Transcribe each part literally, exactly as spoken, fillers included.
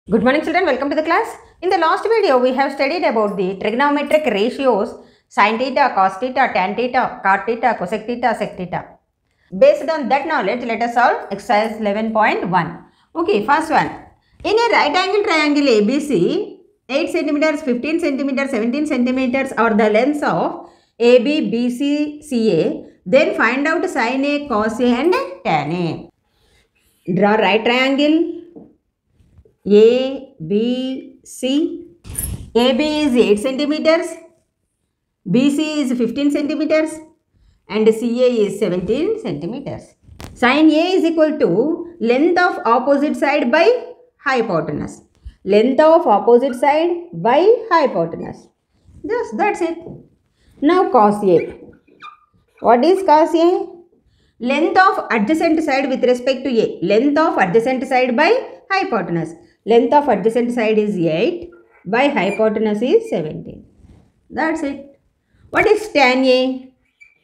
Good morning children, welcome to the class. In the last video, we have studied about the trigonometric ratios sin theta, cos theta, tan theta, cot theta, cosec theta, sec theta. Based on that knowledge, let us solve exercise eleven point one. Okay, first one. In a right angle triangle A B C, eight centimeters, fifteen centimeters, seventeen centimeters are the lengths of A B, B C, C A. Then find out sin A, cos A and tan A. Draw right triangle. A, B, C. A B is eight centimeters, B C is fifteen centimeters and C A is seventeen centimeters. Sin A is equal to length of opposite side by hypotenuse. Length of opposite side by hypotenuse. Just that's it. Now cos A. What is cos A? Length of adjacent side with respect to A. Length of adjacent side by hypotenuse. Length of adjacent side is eight, by hypotenuse is seventeen. That's it. What is tan A?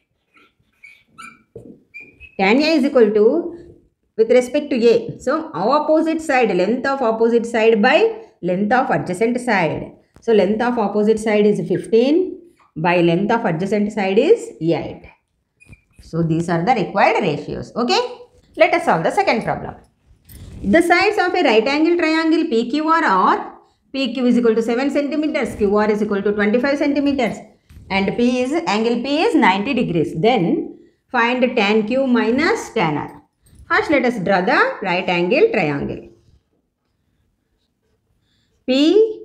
Tan A is equal to, with respect to A. So, opposite side, length of opposite side by length of adjacent side. So, length of opposite side is fifteen, by length of adjacent side is eight. So, these are the required ratios. Okay. Let us solve the second problem. The sides of a right angle triangle P Q R are P Q is equal to seven centimeters, Q R is equal to twenty-five centimeters and P is angle P is ninety degrees. Then find tan Q minus tan R. First let us draw the right angle triangle. P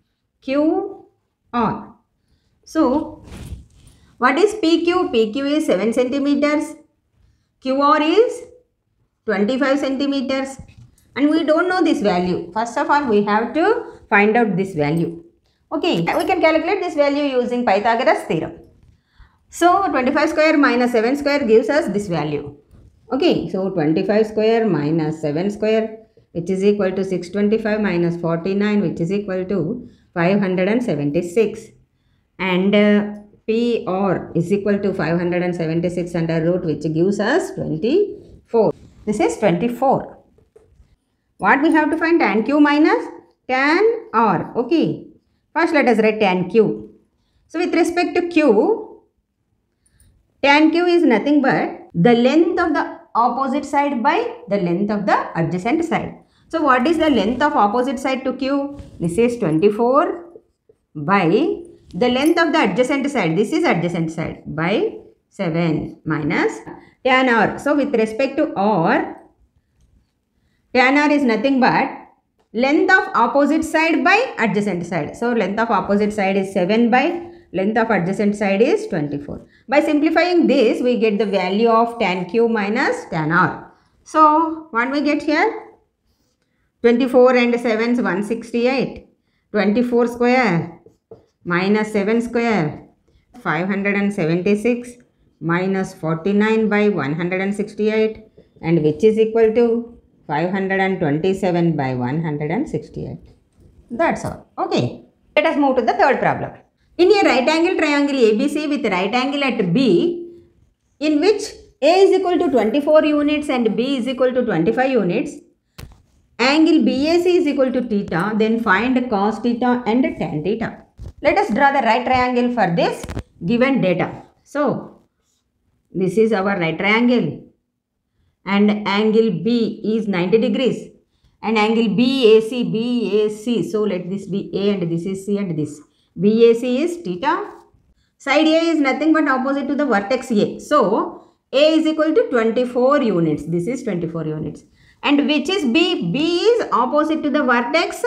Q R. So what is P Q? P Q is seven centimeters, Q R is twenty-five centimeters. And we don't know this value. First of all, we have to find out this value. Okay, we can calculate this value using Pythagoras theorem. So, twenty-five square minus seven square gives us this value. Okay, so twenty-five square minus seven square, which is equal to six hundred twenty-five minus forty-nine, which is equal to five hundred seventy-six. And uh, P R is equal to five hundred seventy-six under root, which gives us twenty-four. This is twenty-four. What we have to find? Tan Q minus tan R. Okay. First let us write tan Q. So with respect to Q, tan Q is nothing but the length of the opposite side by the length of the adjacent side. So what is the length of opposite side to Q? This is twenty-four by the length of the adjacent side. This is adjacent side by seven minus tan R. So with respect to R, tan R is nothing but length of opposite side by adjacent side. So, length of opposite side is seven by length of adjacent side is twenty-four. By simplifying this, we get the value of tan Q minus tan R. So, what we get here? twenty-four and seven is one hundred sixty-eight. twenty-four square minus seven square, five hundred seventy-six minus forty-nine by one hundred sixty-eight, and which is equal to five hundred twenty-seven by one hundred sixty-eight. That's all. Okay. Let us move to the third problem. In a right angle triangle A B C with right angle at B, in which A is equal to twenty-four units and B is equal to twenty-five units, angle B A C is equal to theta, then find cos theta and tan theta. Let us draw the right triangle for this given data. So, this is our right triangle. And angle B is ninety degrees and angle B A C, B A C. So, let this be A and this is C and this. B A C is theta. Side A is nothing but opposite to the vertex A. So, A is equal to twenty-four units. This is twenty-four units. And which is B? B is opposite to the vertex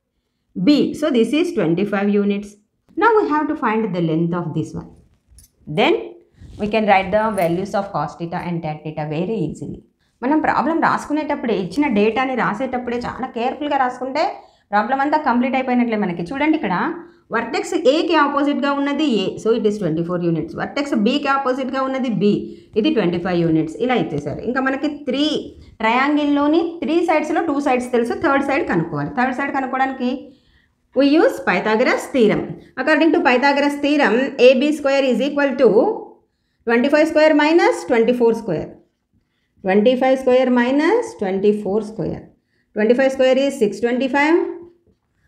B. So, this is twenty-five units. Now, we have to find the length of this one. Then, we can write the values of cos theta and tan theta very easily. మనం problem రాసుకునేటప్పుడే ఇచ్చిన డేటాని రాసేటప్పుడే చాలా కేర్ఫుల్గా రాసుకుంటే problem అంతా complete అయిపోయినట్లే మనకి. చూడండి ఇక్కడ వర్టెక్స్ ఏకి ఆపోజిట్గా ఉన్నది A, so it is twenty four units. Vertex బీకి ఆపోజిట్గా ఉన్నది బి, ఇది ట్వంటీ ఫైవ్ యూనిట్స్. ఇలా ఇచ్చేసారు. ఇంకా మనకి త్రీ ట్రయాంగిల్లోని త్రీ సైడ్స్లో టూ సైడ్స్ తెలుసు, థర్డ్ సైడ్ కనుక్కోవాలి. థర్డ్ సైడ్ కనుక్కోవడానికి we use Pythagoras theorem. According to Pythagoras theorem, A B square is equal to twenty-five square minus twenty-four square. twenty-five square minus twenty-four square. twenty-five square is six hundred twenty-five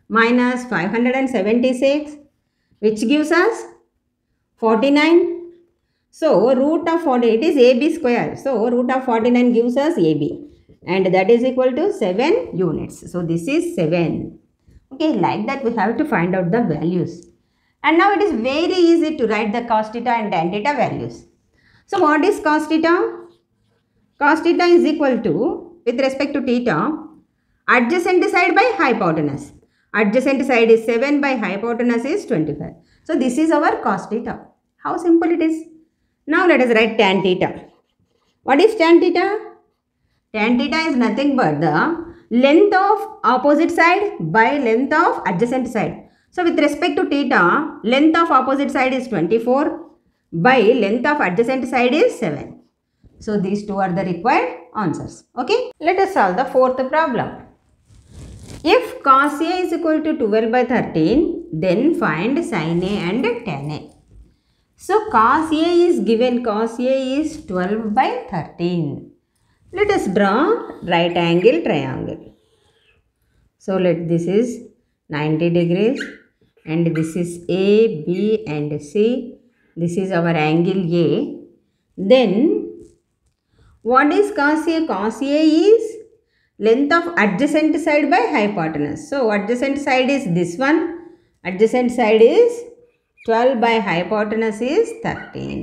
minus five hundred seventy-six, which gives us forty-nine. So root of forty, it is A B square. So root of forty-nine gives us A B, and that is equal to seven units. So this is seven. Okay, like that we have to find out the values. And now it is very easy to write the cos theta and tan theta values. So what is cos theta? Cos theta is equal to, with respect to theta, adjacent side by hypotenuse. Adjacent side is seven by hypotenuse is twenty-five. So this is our cos theta. How simple it is. Now let us write tan theta. What is tan theta? Tan theta is nothing but the length of opposite side by length of adjacent side. So with respect to theta, length of opposite side is twenty-four by length of adjacent side is seven. So these two are the required answers. Okay, let us solve the fourth problem. If cos A is equal to twelve by thirteen, then find sin A and tan A. So cos A is given, cos A is twelve by thirteen. Let us draw right angle triangle. So let this is ninety degrees and this is A, B and C. This is our angle A. Then what is cos A? Cos A is length of adjacent side by hypotenuse. So adjacent side is this one. Adjacent side is twelve by hypotenuse is thirteen.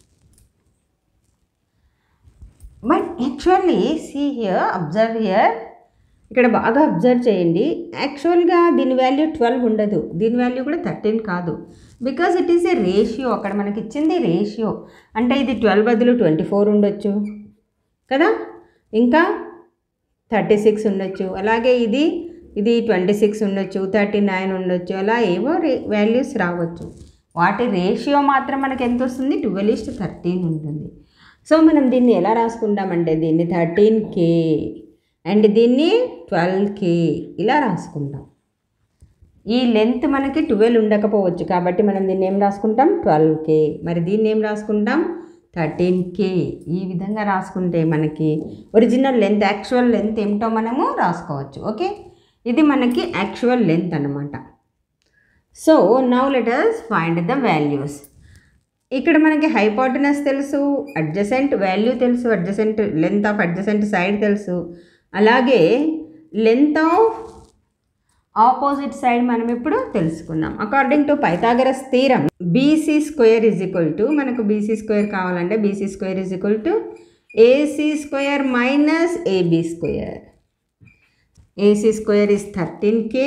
But actually see here, observe here. ఇక్కడ బాగా observe చేయండి. యాక్చువల్గా దీని value twelve ఉండదు, దీని value కూడా thirteen కాదు. Because it is a ratio. అక్కడ మనకి ఇచ్చింది రేషియో. అంటే ఇది ట్వెల్వ్ బదులు ట్వంటీ ఫోర్ ఉండొచ్చు కదా, ఇంకా థర్టీ సిక్స్ ఉండొచ్చు, అలాగే ఇది ఇది ట్వంటీ సిక్స్ ఉండొచ్చు, థర్టీ నైన్ ఉండొచ్చు, అలా ఏవో రే వాల్యూస్ రావచ్చు. వాటి రేషియో మాత్రం మనకి ఎంత వస్తుంది? ట్వెల్వ్ ఈస్ట్ థర్టీన్ ఉంటుంది. సో మనం దీన్ని ఎలా రాసుకుంటామంటే దీన్ని థర్టీన్ కే అండ్ దీన్ని ట్వెల్వ్ కే ఇలా రాసుకుంటాం. ఈ లెంత్ మనకి ట్వెల్వ్ ఉండకపోవచ్చు కాబట్టి మనం దీన్ని ఏం రాసుకుంటాం? Twelve k. మరి దీన్ని ఏం రాసుకుంటాం? Thirteen k. ఈ విధంగా రాసుకుంటే మనకి ఒరిజినల్ లెంత్, యాక్చువల్ లెంత్ ఏమిటో మనము రాసుకోవచ్చు. ఓకే, ఇది మనకి యాక్చువల్ లెంత్ అన్నమాట. So now let us find the values. ఇక్కడ మనకి హైపోటెనస్ తెలుసు, అడ్జసెంట్ వాల్యూ తెలుసు, adjacent length of adjacent side తెలుసు, అలాగే లెంత్ ఆఫ్ ఆపోజిట్ సైడ్ మనం ఇప్పుడు తెలుసుకున్నాం. According to Pythagoras theorem BC square is equal to, మనకు బీసీ స్క్వేర్ కావాలంటే BC square is equal to AC square minus AB square. AC square is thirteen k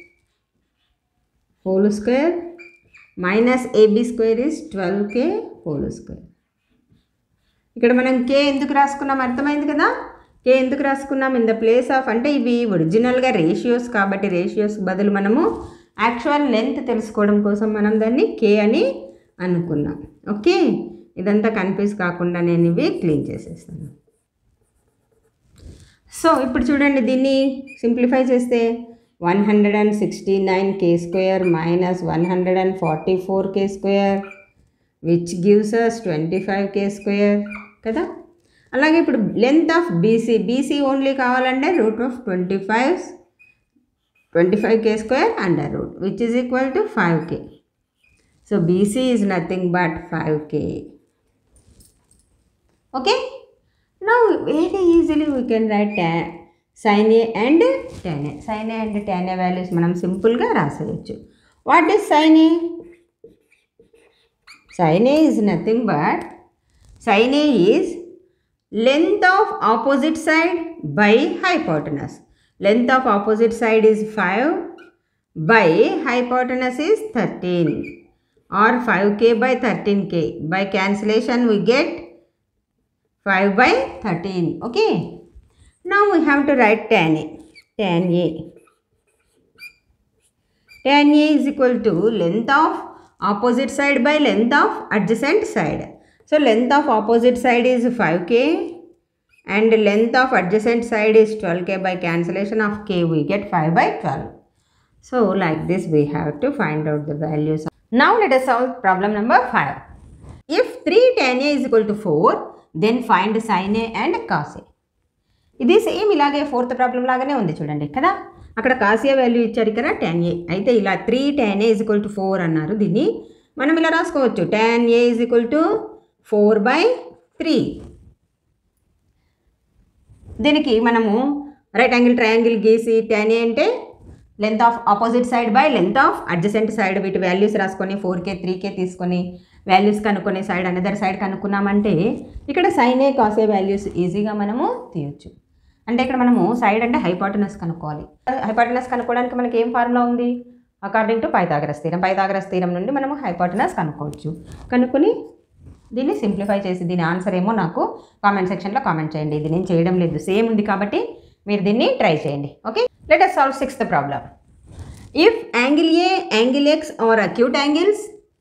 whole square minus AB square is twelve K whole square. ఇక్కడ మనం కే ఎందుకు రాసుకున్నాం అర్థమైంది కదా. కే ఎందుకు రాసుకున్నాం? ఇన్ ద ప్లేస్ ఆఫ్, అంటే ఇవి ఒరిజినల్గా రేషియోస్ కాబట్టి రేషియోస్ బదులు మనము యాక్చువల్ లెంత్ తెలుసుకోవడం కోసం మనం దాన్ని కే అని అనుకున్నాం. ఓకే, ఇదంతా కన్ఫ్యూజ్ కాకుండా నేను ఇవి క్లీన్ చేసేస్తాను. సో ఇప్పుడు చూడండి, దీన్ని సింప్లిఫై చేస్తే one hundred and sixty nine k square minus one hundred and forty four k square which gives us twenty five k square కదా. అలాగే ఇప్పుడు length of BC, BC only కావాలంటే root of twenty five twenty five k square under root which is equal to five k. So BC is nothing but five k. Okay, now very easily we can write sine A and tan A. Sign A and tan A values మనం సింపుల్గా రాసేయచ్చు. What is sine A? Sine A is nothing but, sine A is length of opposite side by hypotenuse. Length of opposite side is five by hypotenuse is thirteen or five k by thirteen k. By cancellation we get five by thirteen. Okay, now we have to write tan A. Tan A. Tan A is equal to length of opposite side by length of adjacent side. So length of opposite side is five k and length of adjacent side is twelve k. By cancellation of k we get five by twelve. So like this we have to find out the values. Now let us solve problem number five. If three tan A is equal to four, then find sin A and cos A. ఇది same ఇలాగే fourth problem లాగానే ఉంది చూడండి కదా. అక్కడ cos A value ఇచ్చారు, ఇక్కడ tan A. అయితే ఇలా three tan a is equal to four అన్నారు. దీన్ని మనం ఇలా రాసుకోవచ్చు, tan a is equal to four by three. దీనికి మనము రైట్ యాంగిల్ ట్రయాంగిల్ గీసి tan a అంటే length of opposite side by length of adjacent side, వీటి వాల్యూస్ రాసుకొని ఫోర్ కే త్రీ కే తీసుకొని వాల్యూస్ కనుక్కొని సైడ్ అనదర్ సైడ్ కనుక్కున్నామంటే ఇక్కడ sine A cos A values ఈజీగా మనము తీయొచ్చు. అంటే ఇక్కడ మనము సైడ్ అంటే హైపోటెనస్ కనుక్కోవాలి. హైపోటెనస్ కనుక్కోవడానికి మనకి ఏం ఫార్ములా ఉంది, according to Pythagoras theorem. Pythagoras theorem నుండి మనము హైపోటెనస్ కనుక్కోవచ్చు. కనుక్కొని దీన్ని సింప్లిఫై చేసి దీని ఆన్సర్ ఏమో నాకు కామెంట్ సెక్షన్లో కామెంట్ చేయండి. ఇది నేను చేయడం లేదు, సేమ్ ఉంది కాబట్టి మీరు దీన్ని ట్రై చేయండి. Okay, let us solve sixth problem. If angle A, angle X are acute angles,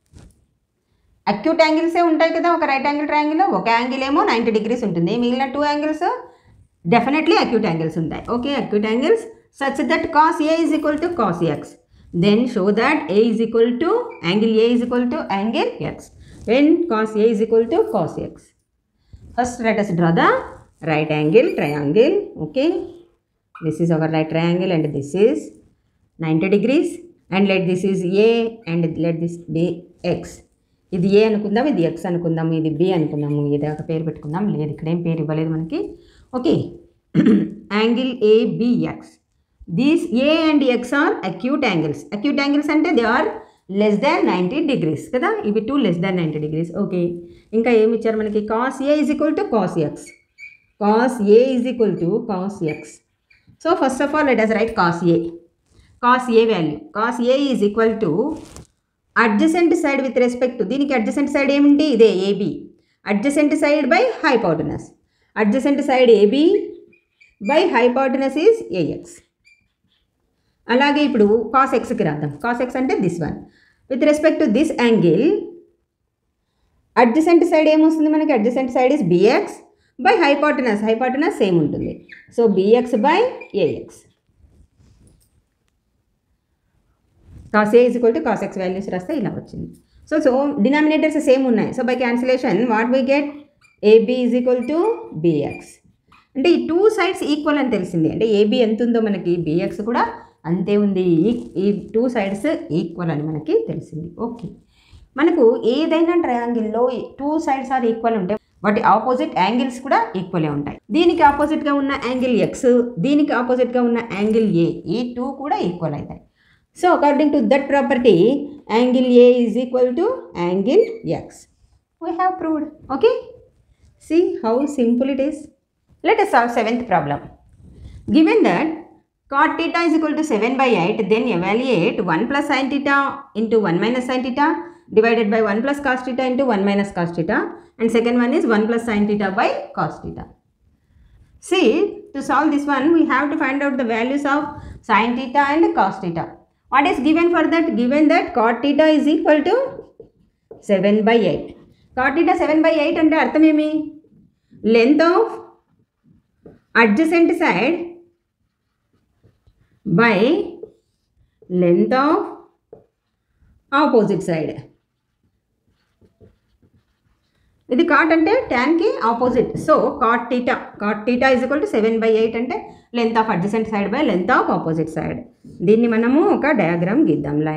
acute angles ఏ ఉంటాయి కదా ఒక రైట్ యాంగిల్ ట్రయాంగిల్లో. ఒక యాంగిల్ ఏమో నైంటీ డిగ్రీస్ ఉంటుంది, మిగిలిన two angles definitely acute angles ఉంటాయి. Okay, acute angles such that cos A is equal to cos X. Then show that A is equal to angle A is equal to angle X. When cos A is equal to cos X. First let us draw the right angle triangle. Okay, this is our right triangle and this is ninety degrees, and let this is A and let this be X. ఇది A అనుకుందాం, ఇది X అనుకుందాం, ఇది B అనుకుందాము, ఇది ఒక పేరు పెట్టుకుందాం. లేదు, ఇక్కడ ఏం పేరు ఇవ్వలేదు మనకి. Okay, angle A B X. These A and X are acute angles. Acute angles అంటే they are less than ninety degrees కదా, ఇవి two less than ninety degrees. Okay, ఇంకా ఏమి ఇచ్చారు మనకి, cos A is equal to cos X. Cos A is equal to cos X. So first of all let us write cos A. cos A వాల్యూ, cos A is equal టు adjacent side with respect to, దీనికి adjacent side ఏమిటి, ఇదే A B. Adjacent side by hypotenuse. Adjacent side A B by hypotenuse is A X. అలాగే ఇప్పుడు cos Xకి రాద్దాం. cos X అంటే this one with respect to this angle. Adjacent side ఏమొస్తుంది మనకి, adjacent side is B X by hypotenuse. Hypotenuse same ఉంటుంది, so B X by A X. cos A is equal to cos X values రాస్తే ఇలా వచ్చింది. So so denominators same ఉన్నాయి, so by cancellation what we get, A B is equal to B X. అంటే ఈ two sides equal అని తెలిసింది. అంటే A B ఎంత ఉందో మనకి B X కూడా అంతే ఉంది. ఈ ఈ టూ సైడ్స్ ఈక్వల్ అని మనకి తెలిసింది. ఓకే, మనకు ఏదైనా ట్రయాంగిల్లో టూ సైడ్స్ ఆర్ ఈక్వల్ ఉంటే వాటి ఆపోజిట్ యాంగిల్స్ కూడా ఈక్వలే ఉంటాయి. దీనికి ఆపోజిట్గా ఉన్న యాంగిల్ ఎక్స్, దీనికి ఆపోజిట్గా ఉన్న యాంగిల్ ఏ, ఈ టూ కూడా ఈక్వల్ అవుతాయి. So according to that property angle A is equal to angle X. We have proved. Okay, see how simple it is. Let us solve seventh problem. Given that cot theta is equal to seven by eight, then evaluate one plus sin theta into one minus sin theta divided by one plus cos theta into one minus cos theta, and second one is one plus sin theta by cos theta. See, to solve this one we have to find out the values of sin theta and cos theta. What is given for that? Given that cot theta is equal to seven by eight. Cot theta seven by eight అంటే అర్థం ఏమి, length of adjacent side by length of opposite side. ఇది cot అంటే ట్యాన్కి ఆపోజిట్. So cot theta, cot theta is equal to seven by eight అంటే length of adjacent side by length of opposite side. దీన్ని మనము ఒక డయాగ్రామ్ గీద్దాం. లై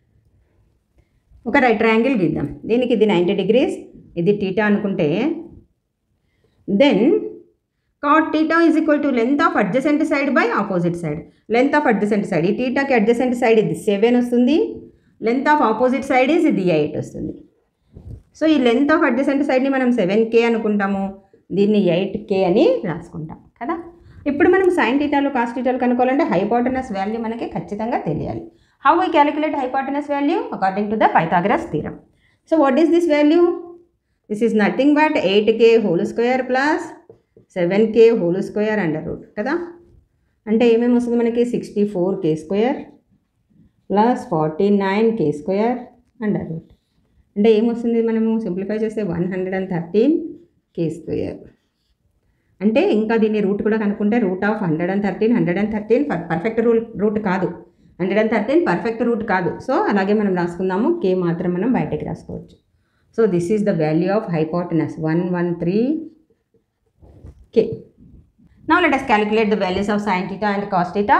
ఒక రైట్ ట్రయాంగిల్ గీద్దాం. దీనికి ఇది నైంటీ డిగ్రీస్, ఇది టీటా అనుకుంటే, then cot theta is equal to length of adjacent side by opposite side. Length of adjacent side, ఈ టీటాకి అడ్జసెంట్ సైడ్ ఇది సెవెన్ వస్తుంది, length of opposite side is ఇది ఎయిట్ వస్తుంది. సో ఈ లెంత్ ఆఫ్ అడ్జసెంట్ సైడ్ని మనం సెవెన్ కే అనుకుంటాము, దీన్ని ఎయిట్ కే అని రాసుకుంటాం కదా. ఇప్పుడు మనం సైన్ టీటాలు కాస్ టీటాలు కనుక్కోవాలంటే హైపోటెనస్ వాల్యూ మనకి ఖచ్చితంగా తెలియాలి. How we calculate hypotenuse value? According to the Pythagoras theorem. So what is this value? This is nothing but eight k whole square plus seven k whole square under root కదా. అంటే ఏమేమి వస్తుంది మనకి, sixty four k square plus forty nine k square under root. అంటే ఏమొస్తుంది, మనము simplify చేస్తే one hundred and thirteen k square. అంటే ఇంకా దీన్ని రూట్ కూడా కనుక్కుంటే root of hundred and thirteen hundred and thirteen perfect root root కాదు, hundred and thirteen perfect root కాదు. సో అలాగే మనం రాసుకుందాము, కే మాత్రం మనం బయటకి రాసుకోవచ్చు. So this is the value of hypotenuse one one three k. Now let us calculate the values of sin theta and cos theta.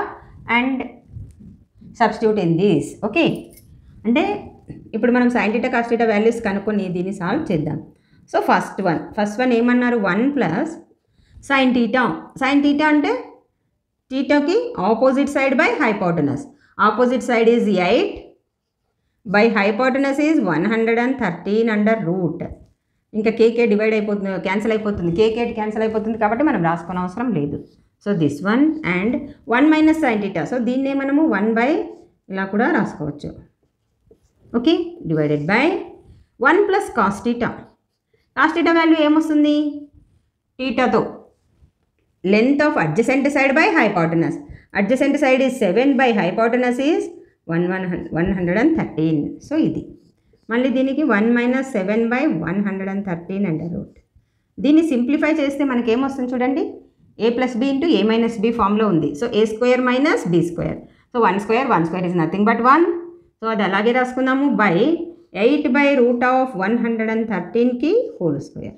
And substitute in this. Okay, అంటే ఇప్పుడు మనం sine theta cos theta values కనుక్కొని దీన్ని solve చేద్దాం. So first one first one ఏమన్నారు, one plus sine theta. Sine theta అంటే టీటాకి opposite side by hypotenuse. Opposite side is eight by hypotenuse is one hundred and thirteen under root. ఇంకా k k divide అయిపోతుంది, cancel అయిపోతుంది, కేకే cancel అయిపోతుంది కాబట్టి మనం రాసుకునే అవసరం లేదు. So this one and one minus sine theta. So దీన్నే మనము వన్ బై ఇలా కూడా రాసుకోవచ్చు. Okay, divided by one plus cos theta. Cos theta value ఏమొస్తుంది, టీటాతో length of adjacent side by hypotenuse. Adjacent side is seven by hypotenuse is one one one hundred and thirteen. So ఇది మళ్ళీ దీనికి one minus seven by one hundred and thirteen under root. దీన్ని simplify చేస్తే మనకి ఏమొస్తుంది చూడండి, A plus B into A minus B ఫామ్లో ఉంది. So A square minus B square. So one square one square is nothing but one. So అది అలాగే రాసుకుందాము, by eight by root of one hundred and థర్టీన్కి whole square.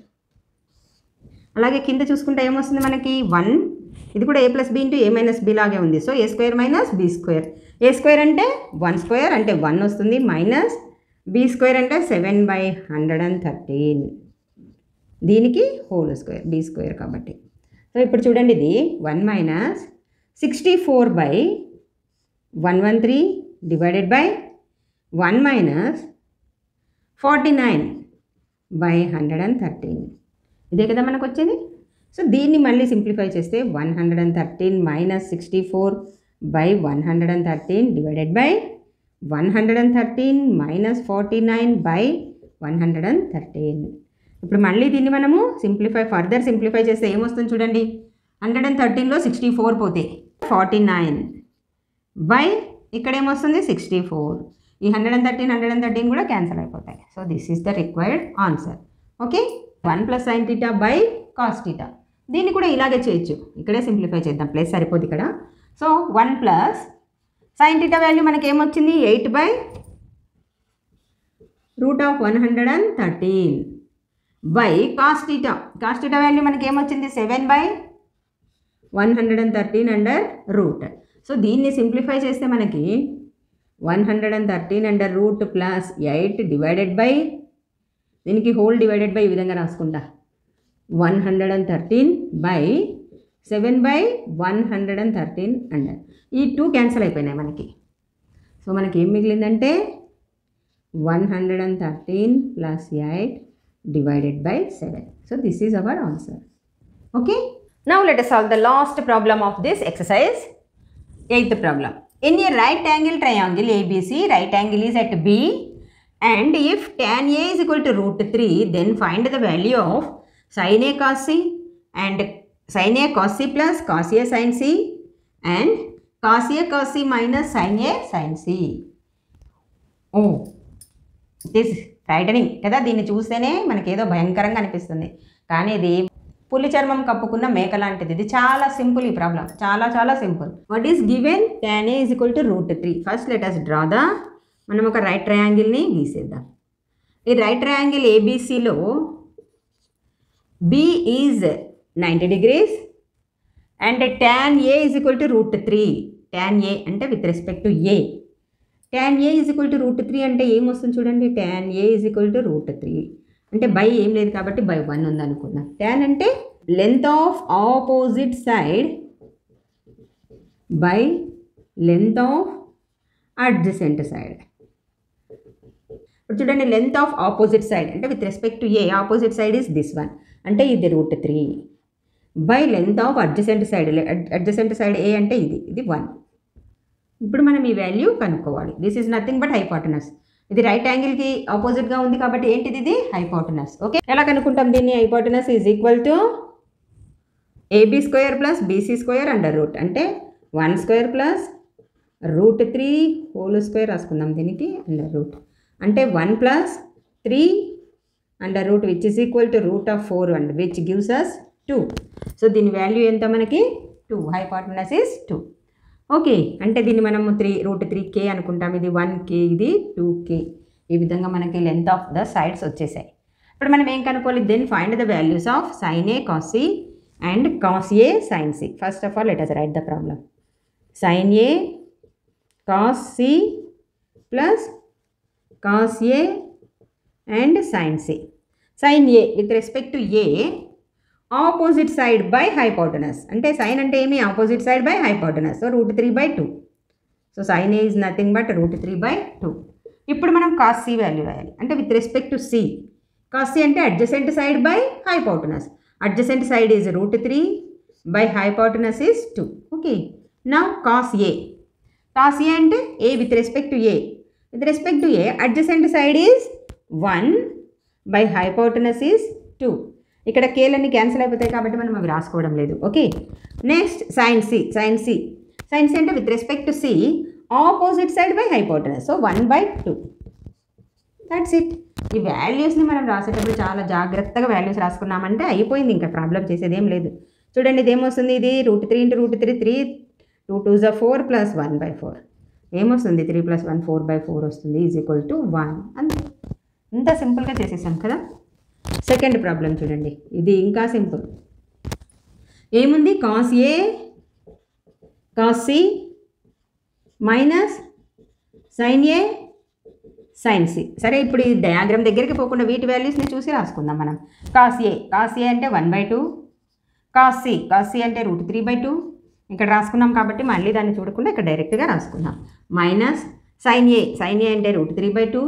అలాగే కింద చూసుకుంటే ఏమొస్తుంది మనకి వన్. ఇది కూడా A plus B into A minus B లాగే ఉంది. So A square minus B square. A square అంటే వన్ స్క్వేర్ అంటే వన్ వస్తుంది, మైనస్ బి స్క్వేర్ అంటే seven by hundred and thirteen, దీనికి హోల్ స్క్వేర్, బి స్క్వేర్ కాబట్టి. సో ఇప్పుడు చూడండి, ఇది one minus sixty four by one one three divided by one minus forty nine by hundred and thirteen. ఇదే కదా మనకు వచ్చేది. సో దీన్ని మళ్ళీ సింప్లిఫై చేస్తే one hundred and thirteen minus sixty four by one hundred and thirteen divided by one hundred and thirteen minus forty nine by one hundred and thirteen. ఇప్పుడు మళ్ళీ దీన్ని మనము సింప్లిఫై ఫర్దర్ సింప్లిఫై చేస్తే ఏమొస్తుంది చూడండి, హండ్రెడ్ అండ్ థర్టీన్లో sixty four పోతే forty nine by ఇక్కడ ఏమొస్తుంది సిక్స్టీ ఫోర్. ఈ hundred and thirteen hundred and thirteen కూడా క్యాన్సిల్ అయిపోతాయి. So this is the required answer. Okay, one plus sine theta by cos theta. దీన్ని కూడా ఇలాగే చేయొచ్చు, ఇక్కడే సింప్లిఫై చేద్దాం, ప్లేస్ సరిపోదు ఇక్కడ. So one plus sine theta value మనకి ఏమొచ్చింది, eight by root of one hundred and thirteen by cos theta. Cos theta value మనకి ఏమొచ్చింది, seven by one hundred and thirteen under root. So దీన్ని simplify చేస్తే మనకి one hundred and thirteen under root plus eight divided by, దీనికి whole divided by ఈ విధంగా రాసుకుంటా, one hundred and thirteen by seven by one hundred and thirteen under. ఈ two cancel అయిపోయినాయి మనకి. సో మనకి ఏం మిగిలిందంటే one hundred and thirteen plus eight divided by seven. So this is our answer. Okay. Now let us solve the last problem of this exercise. Eighth problem. In a right angle triangle A B C, right angle is at B, and if tan A is equal to root three, then find the value of sin A cos C and sin A cos C plus cos A sin C and cos A cos C minus sin A sin C. Oh, this frightening కదా. దీన్ని చూస్తేనే మనకి ఏదో భయంకరంగా అనిపిస్తుంది, కానీ ఇది పులి చర్మం కప్పుకున్న మేక లాంటిది. ఇది చాలా సింపుల్ ఈ ప్రాబ్లం, చాలా చాలా simple. What is given, tan A is equal to root three. First let us draw the, మనం ఒక రైట్ ట్రయాంగిల్ని గీసేద్దాం. ఈ రైట్ ట్రయాంగిల్ ఏబిసిలో B is ninety degrees and tan A is equal to root three. tan A అంటే with respect to A. tan A is equal to root three అంటే ఏమొస్తుంది చూడండి, tan A is equal to root three అంటే by ఏం లేదు కాబట్టి by one ఉంది అనుకుందాం. tan అంటే length of opposite side by length of adjacent side. ఇప్పుడు చూడండి, లెంత్ ఆఫ్ ఆపోజిట్ సైడ్ అంటే with respect to A, opposite side is this one అంటే ఇది root three by length of adjacent side, adjacent side A అంటే ఇది ఇది one. ఇప్పుడు మనం ఈ వాల్యూ కనుక్కోవాలి. This is nothing but hypotenuse. ఇది రైట్ యాంగిల్కి ఆపోజిట్గా ఉంది కాబట్టి ఏంటిది, ఇది హైపోటెనస్. ఓకే, ఎలా కనుక్కుంటాం దీన్ని, hypotenuse is equal to AB square plus BC square under root అంటే one square plus root three whole square రాసుకుందాం దీనికి అండర్ రూట్ అంటే one plus three under root which is equal to root of four and which gives us two. So దీని value ఎంత మనకి two, hypotenuse is two. Okay, అంటే దీన్ని మనము three root three కే అనుకుంటాం, ఇది వన్ కే, ఇది టూ కే. ఈ విధంగా మనకి లెంత్ ఆఫ్ ద సైడ్స్ వచ్చేసాయి. ఇప్పుడు మనం ఏం కనుక్కోవాలి, then find the values of sine A cos C and cos A sine C. First of all let us write the problem. Sine A cos C plus cos A and sine C. Sine A with respect to A opposite side by hypotenuse. అంటే sine అంటే ఏమి? Opposite side by hypotenuse. So root three by two. So sine A is nothing but root three by two. ఇప్పుడు మనం cos C value రాయాలి. అంటే with respect to C. Cos C అంటే adjacent side by hypotenuse. Adjacent side is root three by hypotenuse is two. Okay. Now cos A. Cos A అంటే A with respect to A. With respect to A adjacent side is one by hypotenuse is two. ఇక్కడ కేలన్నీ cancel అయిపోతాయి కాబట్టి మనం అవి రాసుకోవడం లేదు. Okay. Next sine C. Sine C sine C అంటే with respect to C opposite side by hypotenuse. So one by two. That's it. ఈ వాల్యూస్ని మనం రాసేటప్పుడు చాలా జాగ్రత్తగా వాల్యూస్ రాసుకున్నామంటే అయిపోయింది, ఇంకా ప్రాబ్లం చేసేది ఏం లేదు. చూడండి ఇది ఏమొస్తుంది? ఇది root three into root three three two two జా four plus one by four. ఏమొస్తుంది? Three plus one four by four వస్తుంది ఈజ్ ఈక్వల్ టు వన్. అంతే. ఇంత సింపుల్గా చేసేసాం కదా. సెకండ్ ప్రాబ్లం చూడండి, ఇది ఇంకా సింపుల్. ఏముంది? Cos A cos C minus sine A sine C. సరే ఇప్పుడు ఈ డయాగ్రామ్ దగ్గరికి పోకుండా వీటి వాల్యూస్ని చూసి రాసుకుందాం మనం. కాస్ ఏ కాస్ ఏ అంటే one by two. Cos C cos C అంటే రూట్ త్రీ బై టూ. ఇక్కడ రాసుకున్నాం కాబట్టి మళ్ళీ దాన్ని చూడకుండా ఇక్కడ డైరెక్ట్గా రాసుకుందాం. Minus sine A sine A అంటే root three by two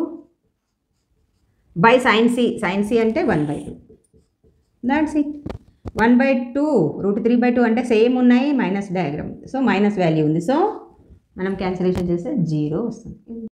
by sine C sine C అంటే one by two. That's it. One by two root three by two అంటే సేమ్ ఉన్నాయి, minus diagram. So minus value ఉంది. So మనం cancellation చేస్తే zero వస్తుంది.